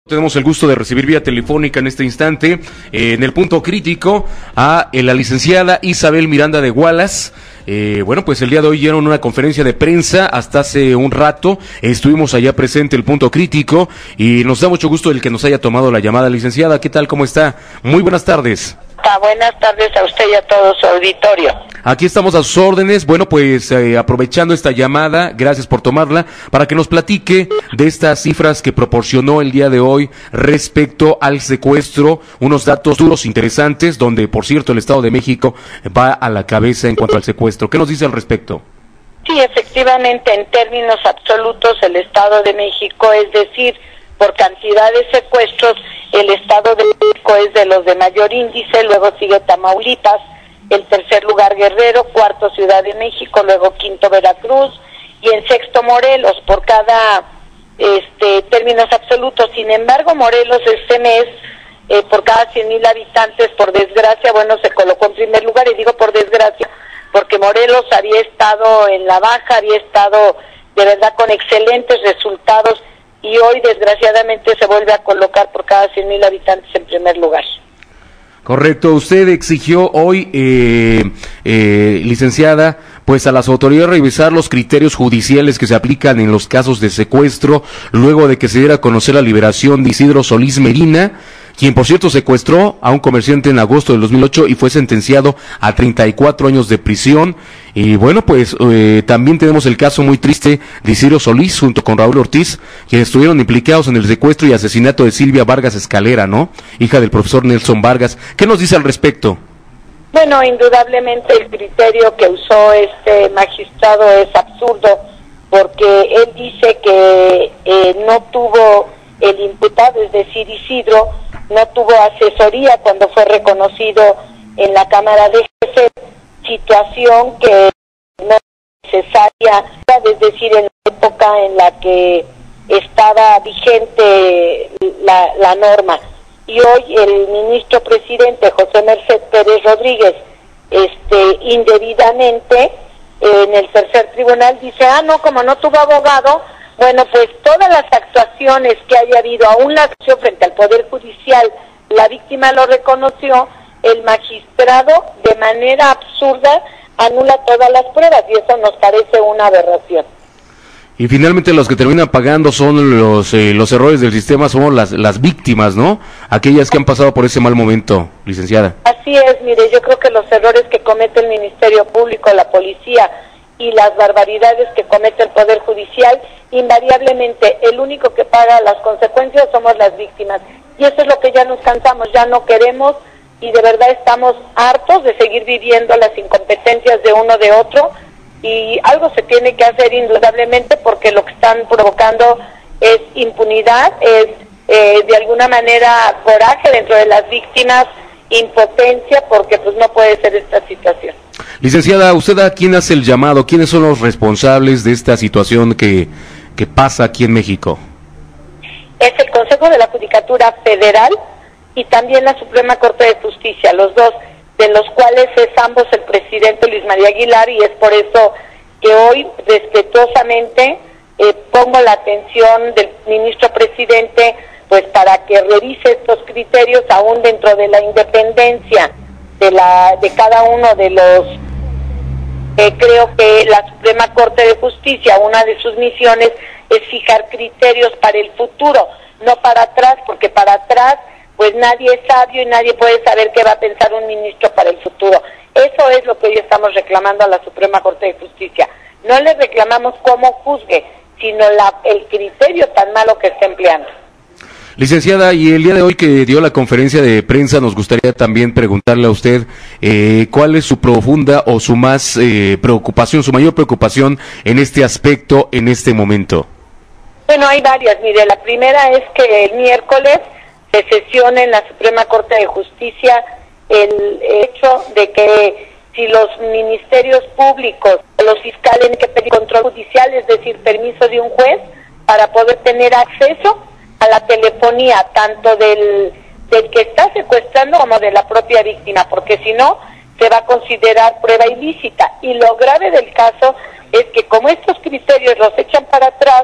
Tenemos el gusto de recibir vía telefónica en este instante, en el punto crítico, a la licenciada Isabel Miranda de Gualas. Bueno, pues el día de hoy dieron una conferencia de prensa, hasta hace un rato estuvimos allá presente el punto crítico y nos da mucho gusto el que nos haya tomado la llamada. Licenciada, ¿qué tal? ¿Cómo está? Muy buenas tardes. Buenas tardes a usted y a todo su auditorio. Aquí estamos a sus órdenes. Bueno, pues aprovechando esta llamada, gracias por tomarla, para que nos platique de estas cifras que proporcionó el día de hoy respecto al secuestro, unos datos duros interesantes, donde por cierto el Estado de México va a la cabeza en cuanto al secuestro. ¿Qué nos dice al respecto? Sí, efectivamente, en términos absolutos el Estado de México, es decir, por cantidad de secuestros, el Estado de México es de los de mayor índice, luego sigue Tamaulipas, el tercer lugar Guerrero, cuarto Ciudad de México, luego quinto Veracruz y en sexto Morelos, por cada términos absolutos. Sin embargo, Morelos este mes, por cada 100,000 habitantes, por desgracia, bueno, se colocó en primer lugar, y digo por desgracia, porque Morelos había estado en la baja, había estado de verdad con excelentes resultados, y hoy desgraciadamente se vuelve a colocar por cada 100,000 habitantes en primer lugar. Correcto, usted exigió hoy, licenciada, pues a las autoridades revisar los criterios judiciales que se aplican en los casos de secuestro, luego de que se diera a conocer la liberación de Isidro Solís Medina, quien por cierto secuestró a un comerciante en agosto del 2008 y fue sentenciado a 34 años de prisión. Y bueno, pues también tenemos el caso muy triste de Isidro Solís junto con Raúl Ortiz, quienes estuvieron implicados en el secuestro y asesinato de Silvia Vargas Escalera, ¿no? Hija del profesor Nelson Vargas. ¿Qué nos dice al respecto? Bueno, indudablemente el criterio que usó este magistrado es absurdo, porque él dice que no tuvo el imputado, es decir, Isidro, no tuvo asesoría cuando fue reconocido en la Cámara de Jefes, situación que no es necesaria, es decir, en la época en la que estaba vigente la norma. Y hoy el ministro presidente José Merced Pérez Rodríguez, indebidamente, en el tercer tribunal dice, no, como no tuvo abogado, bueno, pues todas las actuaciones que haya habido, aún la acción frente al Poder Judicial, la víctima lo reconoció, el magistrado de manera absurda anula todas las pruebas y eso nos parece una aberración. Y finalmente los que terminan pagando son los errores del sistema, somos las víctimas, ¿no? Aquellas que han pasado por ese mal momento, licenciada. Así es, mire, yo creo que los errores que comete el Ministerio Público, la policía y las barbaridades que comete el Poder Judicial, invariablemente el único que paga las consecuencias somos las víctimas. Y eso es lo que ya nos cansamos, ya no queremos y de verdad estamos hartos de seguir viviendo las incompetencias de uno de otro, y algo se tiene que hacer indudablemente porque lo que están provocando es impunidad, es de alguna manera coraje dentro de las víctimas, impotencia, porque pues no puede ser esta situación. Licenciada, ¿usted a quién hace el llamado? ¿Quiénes son los responsables de esta situación que pasa aquí en México? Es el Consejo de la Judicatura Federal y también la Suprema Corte de Justicia, los dos, de los cuales es ambos el presidente Luis María Aguilar, y es por eso que hoy respetuosamente pongo la atención del ministro presidente, pues para que revise estos criterios aún dentro de la independencia de cada uno de los. Creo que la Suprema Corte de Justicia, una de sus misiones es fijar criterios para el futuro, no para atrás, porque para atrás pues nadie es sabio y nadie puede saber qué va a pensar un ministro para el futuro. Eso es lo que hoy estamos reclamando a la Suprema Corte de Justicia. No le reclamamos cómo juzgue, sino el criterio tan malo que está empleando. Licenciada, y el día de hoy que dio la conferencia de prensa, nos gustaría también preguntarle a usted cuál es su profunda o su más preocupación, su mayor preocupación en este aspecto, en este momento. Bueno, hay varias. Mire, la primera es que el miércoles se sesiona en la Suprema Corte de Justicia el hecho de que si los ministerios públicos, los fiscales tienen que pedir control judicial, es decir, permiso de un juez para poder tener acceso a la telefonía, tanto del que está secuestrando como de la propia víctima, porque si no, se va a considerar prueba ilícita. Y lo grave del caso es que como estos criterios los echan para atrás,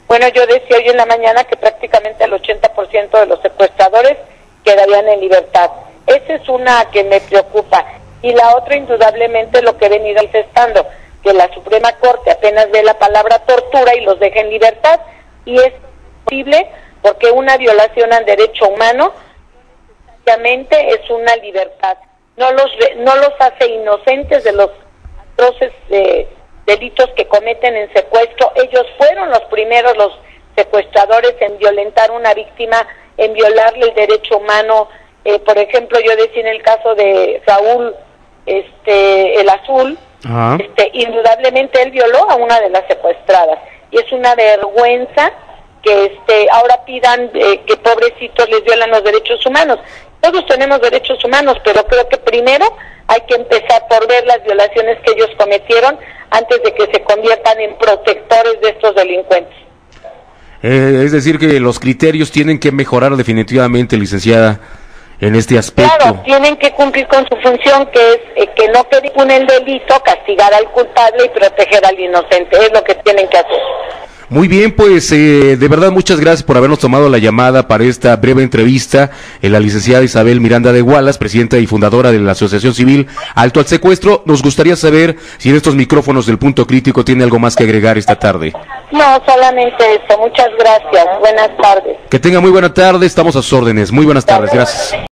Bueno, yo decía hoy en la mañana que prácticamente el 80% de los secuestradores quedarían en libertad. Esa es una que me preocupa. Y la otra, indudablemente, lo que he venido manifestando, que la Suprema Corte apenas ve la palabra tortura y los deja en libertad. Y es posible porque una violación al derecho humano necesariamente es una libertad. No los hace inocentes de los atroces delitos que cometen en secuestro. Ellos fueron los primeros, los secuestradores, en violentar a una víctima, en violarle el derecho humano. Por ejemplo, yo decía en el caso de Raúl, el Azul, indudablemente él violó a una de las secuestradas. Y es una vergüenza que ahora pidan que pobrecitos les violan los derechos humanos. Todos tenemos derechos humanos, pero creo que primero hay que empezar por ver las violaciones que ellos cometieron antes de que se conviertan en protectores de estos delincuentes. Es decir, que los criterios tienen que mejorar definitivamente, licenciada, en este aspecto. Claro, tienen que cumplir con su función, que es que no quede impune el delito, castigar al culpable y proteger al inocente. Es lo que tienen que hacer. Muy bien, pues de verdad muchas gracias por habernos tomado la llamada para esta breve entrevista. La licenciada Isabel Miranda de Gualas, presidenta y fundadora de la Asociación Civil Alto al Secuestro. Nos gustaría saber si en estos micrófonos del Punto Crítico tiene algo más que agregar esta tarde. No, solamente eso. Muchas gracias. Buenas tardes. Que tenga muy buena tarde. Estamos a sus órdenes. Muy buenas tardes. Gracias.